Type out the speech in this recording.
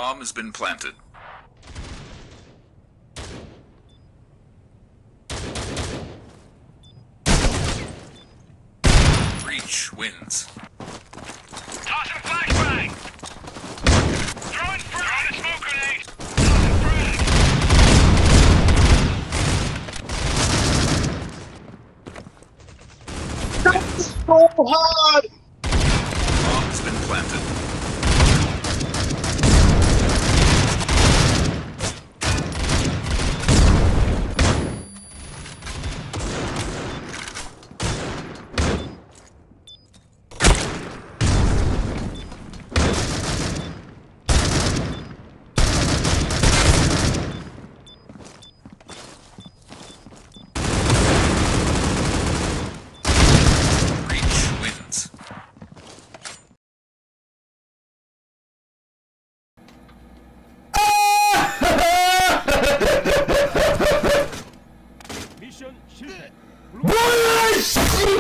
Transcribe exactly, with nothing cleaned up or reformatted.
Bomb has been planted. Breach wins. Tossing flashbang! Throwing frag! Throwing a smoke grenade! Tossing frag! That's so hard! Bomb has been planted. Mission 실패.